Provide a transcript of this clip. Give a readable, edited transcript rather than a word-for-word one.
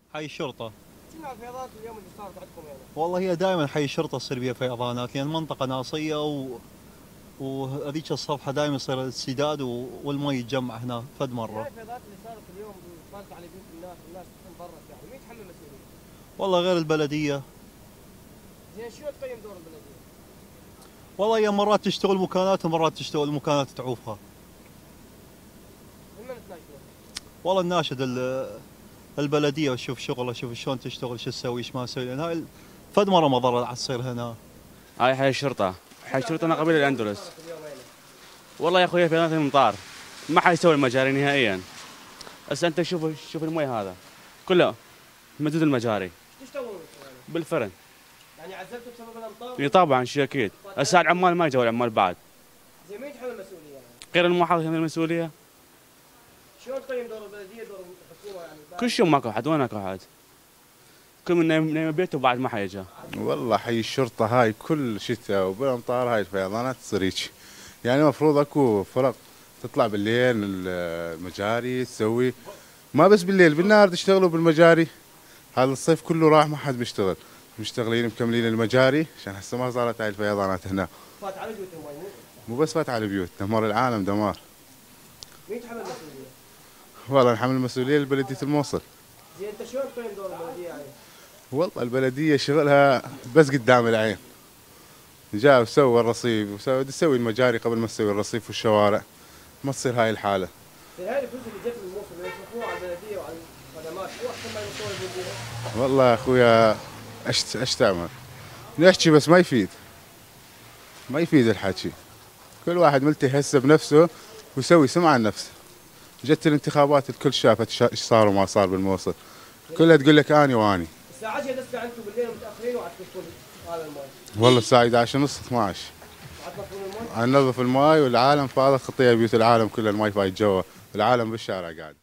حي الشرطة. شنو الفيضانات اليوم اللي صارت عندكم يعني؟ والله هي دائما حي الشرطة تصير بها فيضانات لأن منطقة ناصية وهذيك الصفحة دائما يصير السداد والمي يتجمع هنا فد مرة. هاي الفيضانات اللي صارت اليوم صارت على بيوت الناس انضرت يعني، مين يتحمل المسؤولية؟ والله غير البلدية. زين شنو تقيم دور البلدية؟ والله هي مرات تشتغل مكانات ومرات تشتغل مكانات تعوفها. من تناشدون؟ والله نناشد البلدية وشوف شغله، شوف شلون تشتغل، شو تسوي ايش ما تسوي، لأن هاي فد مرة مضرة تصير هنا. هاي حي الشرطة. حي الشرطة أنا قبيلة الأندلس. والله يا أخوي في المطار ما حيسوي المجاري نهائيا. هسه أنت شوف المي هذا كله مدود المجاري. ايش تسوون؟ بالفرن. يعني عزلتوا بسبب الامطار؟ اي طبعا شيء أكيد. هسه العمال ما جو العمال بعد. زين مين يتحمل المسؤولية يعني؟ غير المحافظ يتحمل المسؤولية. شلون تقيم دور البلدية دور الحكومة يعني؟ كل يوم ماكو أحد، وين اكو أحد؟ كل من نايم بيته بعد ما حيجا. والله حي الشرطة هاي كل شتاء وبالامطار هاي الفيضانات تصير هيك. يعني المفروض اكو فرق تطلع بالليل المجاري تسوي، ما بس بالليل بالنهار تشتغلوا بالمجاري. هذا الصيف كله راح ما حد بيشتغل، مشتغلين مكملين المجاري عشان هسه ما صارت هاي الفيضانات هنا. فات على بيوتهم المي مو بس فات على البيوت، دمر العالم دمار. مين يتحمل المسؤولية؟ والله نحمل المسؤولية لبلدية الموصل. زين انت شلون تقيم دور البلدية يعني؟ والله البلدية شغلها بس قدام العين، جاء وسوى الرصيف تسوي المجاري قبل ما تسوي الرصيف والشوارع، ما تصير هاي الحالة. زين هاي الفلوس اللي جت من الموصل يصرفوها على البلدية وعلى الخدمات، شو احسن ما يوصلوا البلدية؟ والله يا اخويا ايش تعمل؟ نحكي بس ما يفيد الحكي. كل واحد ملتهي هسه بنفسه ويسوي سمعة لنفسه. جت الانتخابات الكل شافت ايش صار وما صار بالموصل، كلها تقول لك اني واني. الساعة 10 لسه انتم بالليل متأخرين وعاد تكون هذا الماي. والله الساعة 11 ونص 12 عاد تنظفون الماي؟ ننظف الماي والعالم فاضي خطيه بيوت العالم كلها، الماي فايت جوا، العالم بالشارع قاعد.